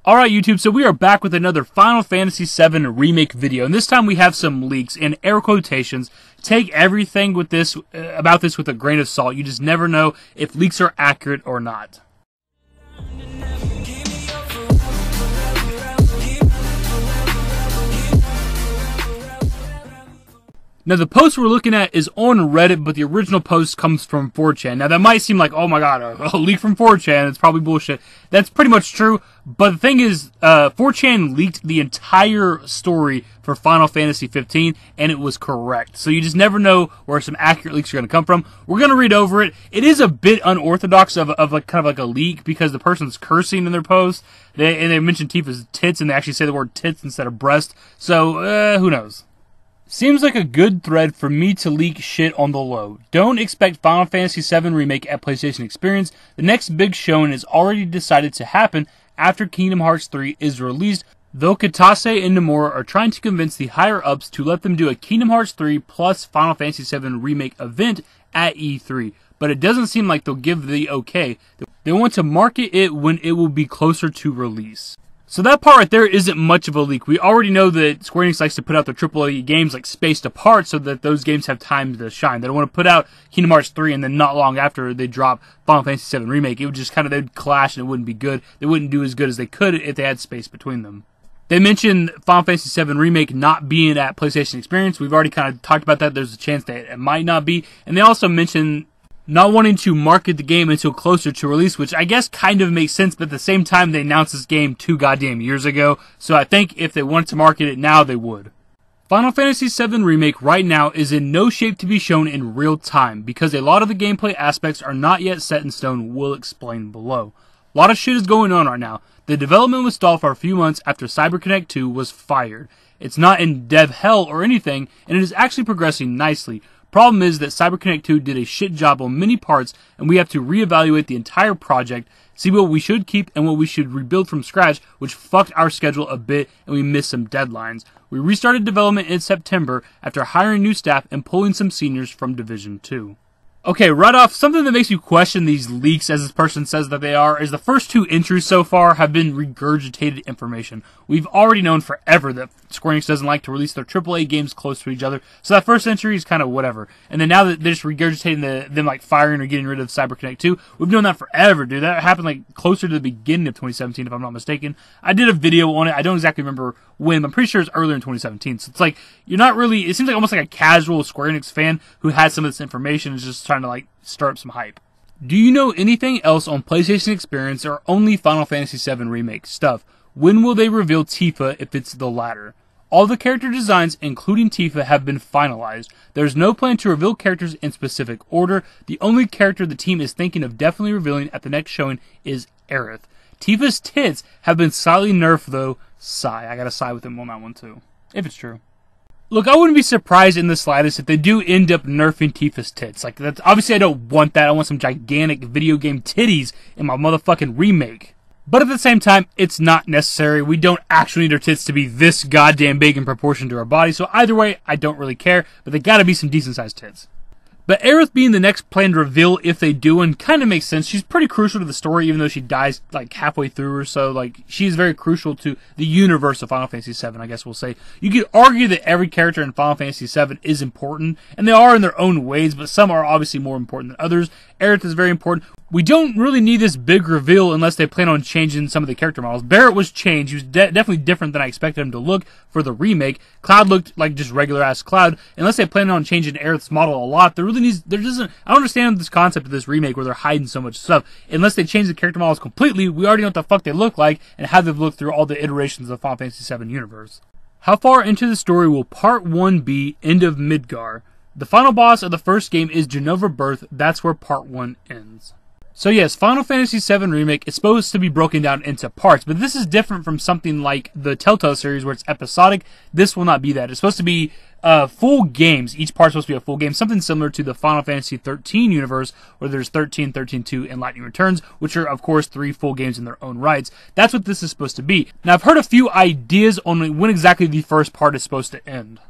Alright YouTube, so we are back with another Final Fantasy VII Remake video, and this time we have some leaks in air quotations. Take everything with this about this with a grain of salt. You just never know if leaks are accurate or not. Now, the post we're looking at is on Reddit, but the original post comes from 4chan. Now, that might seem like, oh my god, a leak from 4chan, it's probably bullshit. That's pretty much true, but the thing is, 4chan leaked the entire story for Final Fantasy 15, and it was correct. So you just never know where some accurate leaks are going to come from. We're going to read over it. It is a bit unorthodox of like kind of like a leak, because the person's cursing in their post, and they mention Tifa's tits, and they actually say the word tits instead of breast, so, who knows? Seems like a good thread for me to leak shit on the low. Don't expect Final Fantasy VII Remake at PlayStation Experience. The next big showing is already decided to happen after Kingdom Hearts 3 is released, though Katase and Nomura are trying to convince the higher-ups to let them do a Kingdom Hearts 3 plus Final Fantasy VII Remake event at E3. But it doesn't seem like they'll give the okay. They want to market it when it will be closer to release. So that part right there isn't much of a leak. We already know that Square Enix likes to put out their AAA games like spaced apart so that those games have time to shine. They don't want to put out Kingdom Hearts 3 and then not long after they drop Final Fantasy VII Remake. It would just kind of, they'd clash and it wouldn't be good. They wouldn't do as good as they could if they had space between them. They mentioned Final Fantasy VII Remake not being at PlayStation Experience. We've already kind of talked about that. There's a chance that it might not be. And they also mentioned not wanting to market the game until closer to release, which I guess kind of makes sense, but at the same time, they announced this game 2 goddamn years ago, so I think if they wanted to market it now, they would. Final Fantasy VII Remake right now is in no shape to be shown in real time, because a lot of the gameplay aspects are not yet set in stone. We'll explain below. A lot of shit is going on right now. The development was stalled for a few months after CyberConnect 2 was fired. It's not in dev hell or anything, and it is actually progressing nicely. Problem is that CyberConnect 2 did a shit job on many parts, and we have to reevaluate the entire project, see what we should keep and what we should rebuild from scratch, which fucked our schedule a bit and we missed some deadlines. We restarted development in September after hiring new staff and pulling some seniors from Division 2. Okay, right off, something that makes you question these leaks, as this person says that they are, is the first 2 entries so far have been regurgitated information. We've already known forever that Square Enix doesn't like to release their AAA games close to each other, so that first entry is kind of whatever. And then now that they're just regurgitating them like firing or getting rid of CyberConnect 2, we've known that forever, dude. That happened like closer to the beginning of 2017, if I'm not mistaken. I did a video on it. I don't exactly remember when, but I'm pretty sure it's earlier in 2017. So it's like, you're not really, it seems like almost like a casual Square Enix fan who has some of this information and is just trying to like stir up some hype. Do you know anything else on PlayStation Experience or only Final Fantasy VII Remake stuff? When will they reveal Tifa if it's the latter? All the character designs, including Tifa, have been finalized. There's no plan to reveal characters in specific order. The only character the team is thinking of definitely revealing at the next showing is Aerith. Tifa's tits have been slightly nerfed though. Sigh. I gotta sigh with him on that one too. If it's true. Look, I wouldn't be surprised in the slightest if they do end up nerfing Tifa's tits. Like, that's obviously I don't want that. I want some gigantic video game titties in my motherfucking remake. But at the same time, it's not necessary. We don't actually need our tits to be this goddamn big in proportion to our body. So either way, I don't really care. But they gotta be some decent sized tits. But Aerith being the next planned reveal, if they do, and kind of makes sense. She's pretty crucial to the story, even though she dies like halfway through or so. Like, she's very crucial to the universe of Final Fantasy VII, I guess we'll say. You could argue that every character in Final Fantasy VII is important, and they are in their own ways, but some are obviously more important than others. Aerith is very important. We don't really need this big reveal unless they plan on changing some of the character models. Barrett was changed. He was definitely different than I expected him to look for the remake. Cloud looked like just regular-ass Cloud. Unless they plan on changing Aerith's model a lot, I don't understand this concept of this remake where they're hiding so much stuff. Unless they change the character models completely, we already know what the fuck they look like and how they've looked through all the iterations of the Final Fantasy VII universe. How far into the story will Part 1 be? End of Midgar. The final boss of the first game is Genova Birth. That's where Part 1 ends. So yes, Final Fantasy VII Remake is supposed to be broken down into parts, but this is different from something like the Telltale series where it's episodic. This will not be that. It's supposed to be full games. Each part's supposed to be a full game, something similar to the Final Fantasy 13 universe where there's 13, 13-2, and Lightning Returns, which are, of course, 3 full games in their own rights. That's what this is supposed to be. Now, I've heard a few ideas on when exactly the first part is supposed to end.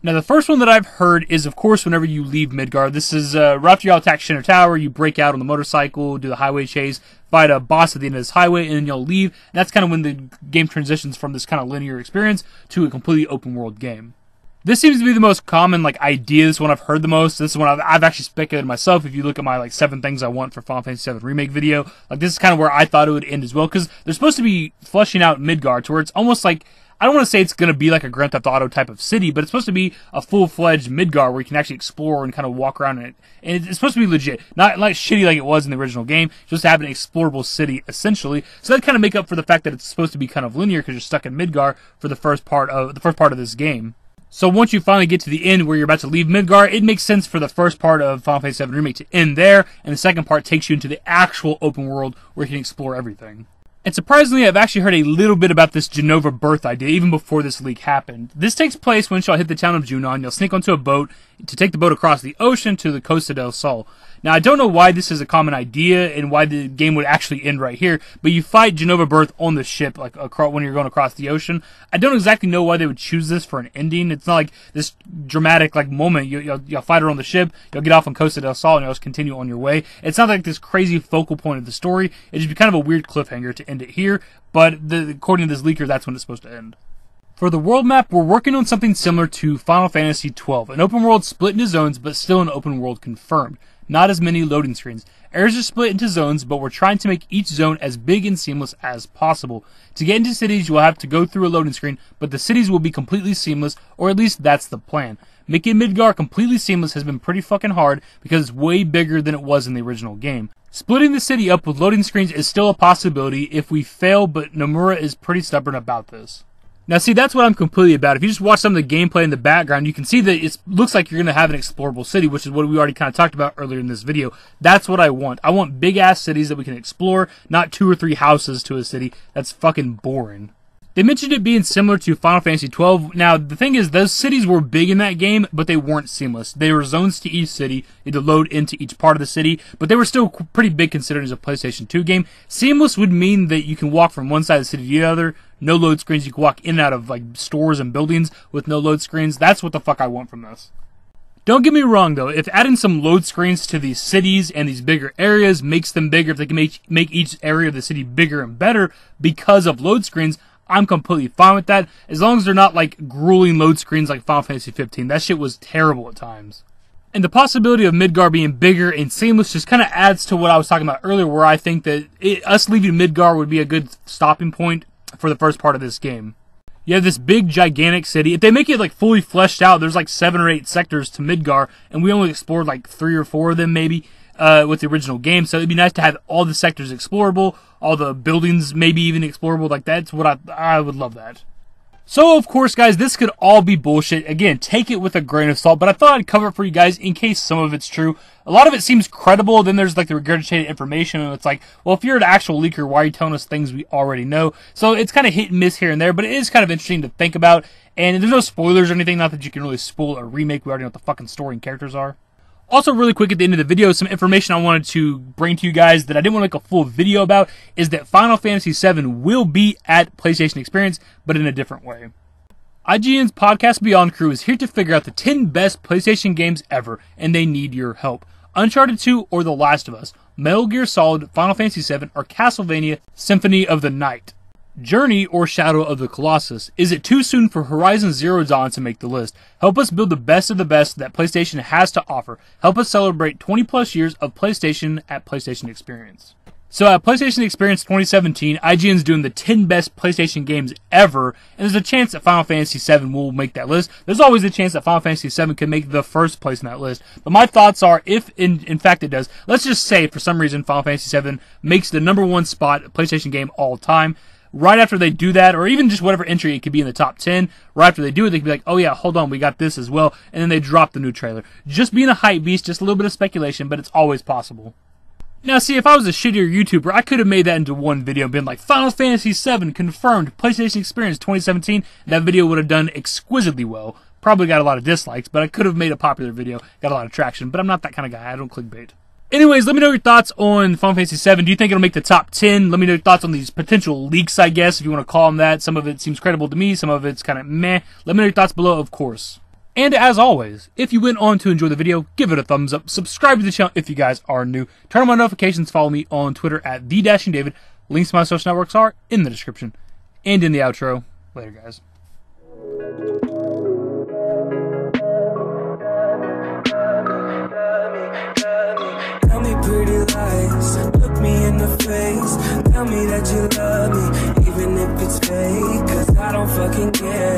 Now, the first one that I've heard is, of course, whenever you leave Midgar. This is right after you all attack Shinner Tower, you break out on the motorcycle, do the highway chase, fight a boss at the end of this highway, and then you'll leave. And that's kind of when the game transitions from this kind of linear experience to a completely open world game. This seems to be the most common idea. This one I've heard the most. This is one I've actually speculated myself. If you look at my 7 things I want for Final Fantasy VII Remake video, this is kind of where I thought it would end as well, because they're supposed to be fleshing out Midgar to where it's almost like, I don't want to say it's going to be like a Grand Theft Auto type of city, but it's supposed to be a full-fledged Midgar where you can actually explore and kind of walk around in it. And it's supposed to be legit. Not like shitty like it was in the original game, just to have an explorable city, essentially. So that kind of make up for the fact that it's supposed to be kind of linear because you're stuck in Midgar for the first part of this game. So once you finally get to the end where you're about to leave Midgar, it makes sense for the first part of Final Fantasy VII Remake to end there, and the second part takes you into the actual open world where you can explore everything. And surprisingly, I've actually heard a little bit about this Jenova birth idea even before this leak happened. This takes place once y'all hit the town of Junon. You'll sneak onto a boat to take the boat across the ocean to the Costa del Sol. Now, I don't know why this is a common idea and why the game would actually end right here, but you fight Jenova Birth on the ship when you're going across the ocean. I don't exactly know why they would choose this for an ending. It's not like this dramatic moment. You'll fight her on the ship, you'll get off on Costa del Sol, and you'll just continue on your way. It's not like this crazy focal point of the story. It'd just be kind of a weird cliffhanger to end it here, but according to this leaker, that's when it's supposed to end. For the world map, we're working on something similar to Final Fantasy XII, an open world split into zones, but still an open world confirmed. Not as many loading screens. Areas are split into zones, but we're trying to make each zone as big and seamless as possible. To get into cities, you will have to go through a loading screen, but the cities will be completely seamless, or at least that's the plan. Making Midgar completely seamless has been pretty fucking hard because it's way bigger than it was in the original game. Splitting the city up with loading screens is still a possibility if we fail, but Nomura is pretty stubborn about this. Now, see, that's what I'm completely about. If you just watch some of the gameplay in the background, you can see that it looks like you're going to have an explorable city, which is what we already kind of talked about earlier in this video. That's what I want. I want big-ass cities that we can explore, not 2 or 3 houses to a city. That's fucking boring. They mentioned it being similar to Final Fantasy XII. Now, the thing is, those cities were big in that game, but they weren't seamless. They were zones to each city. You had to load into each part of the city, but they were still pretty big considering it's a PlayStation 2 game. Seamless would mean that you can walk from one side of the city to the other. No load screens. You can walk in and out of stores and buildings with no load screens. That's what the fuck I want from this. Don't get me wrong, though. If adding some load screens to these cities and these bigger areas makes them bigger, if they can make each area of the city bigger and better because of load screens, I'm completely fine with that, as long as they're not grueling load screens like Final Fantasy 15. That shit was terrible at times. And the possibility of Midgar being bigger and seamless just kind of adds to what I was talking about earlier, where I think that us leaving Midgar would be a good stopping point for the first part of this game. You have this big, gigantic city. If they make it fully fleshed out, there's 7 or 8 sectors to Midgar, and we only explored 3 or 4 of them maybe with the original game. So it'd be nice to have all the sectors explorable, all the buildings maybe even explorable. That's what I would love that. So, of course, guys, this could all be bullshit. Again, take it with a grain of salt, but I thought I'd cover it for you guys in case some of it's true. A lot of it seems credible, then there's the regurgitated information, and it's well, if you're an actual leaker, why are you telling us things we already know? So it's kind of hit and miss here and there, but it is kind of interesting to think about, and there's no spoilers or anything, not that you can really spoil a remake, we already know what the fucking story and characters are. Also, really quick at the end of the video, some information I wanted to bring to you guys that I didn't want to make a full video about is that Final Fantasy VII will be at PlayStation Experience, but in a different way. IGN's Podcast Beyond crew is here to figure out the 10 best PlayStation games ever, and they need your help. Uncharted 2 or The Last of Us, Metal Gear Solid, Final Fantasy VII, or Castlevania Symphony of the Night. Journey or Shadow of the Colossus. Is it too soon for Horizon Zero Dawn to make the list? Help us build the best of the best that PlayStation has to offer. Help us celebrate 20 plus years of PlayStation at PlayStation Experience. So at PlayStation Experience 2017, IGN's doing the 10 best PlayStation games ever, and there's a chance that Final Fantasy VII will make that list. There's always a chance that Final Fantasy VII can make the first place in that list. But my thoughts are, if in fact it does, let's just say for some reason Final Fantasy VII makes the #1 spot PlayStation game all time. Right after they do that, or even just whatever entry it could be in the top 10, right after they do it, they could be oh yeah, hold on, we got this as well, and then they drop the new trailer. Just being a hype beast, just a little bit of speculation, but it's always possible. Now see, if I was a shittier YouTuber, I could have made that into one video and been Final Fantasy VII confirmed, PlayStation Experience 2017, that video would have done exquisitely well. Probably got a lot of dislikes, but I could have made a popular video, got a lot of traction, but I'm not that kind of guy, I don't clickbait. Anyways, let me know your thoughts on Final Fantasy VII. Do you think it'll make the top 10? Let me know your thoughts on these potential leaks, I guess, if you want to call them that. Some of it seems credible to me, some of it's kind of meh. Let me know your thoughts below, of course. And as always, if you went on to enjoy the video, give it a thumbs up, subscribe to the channel if you guys are new, turn on my notifications, follow me on Twitter at @TheDashingDavid. Links to my social networks are in the description and in the outro. Later, guys. Tell me pretty lies, look me in the face. Tell me that you love me, even if it's fake. 'Cause I don't fucking care.